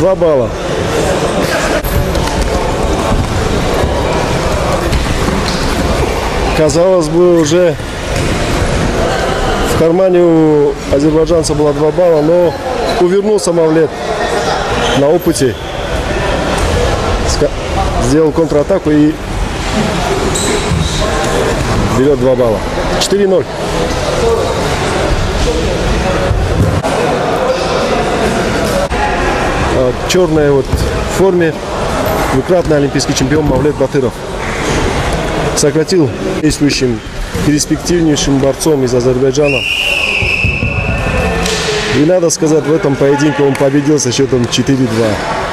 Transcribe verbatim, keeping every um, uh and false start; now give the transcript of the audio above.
два балла. Казалось бы, уже в кармане у азербайджанца было два балла, но увернулся Мавлет на опыте. Сделал контратаку и берет два балла. четыре ноль. В черной вот форме двукратный олимпийский чемпион Мавлет Батыров сократил действующим перспективнейшим борцом из Азербайджана. И надо сказать, в этом поединке он победил со счетом четыре два.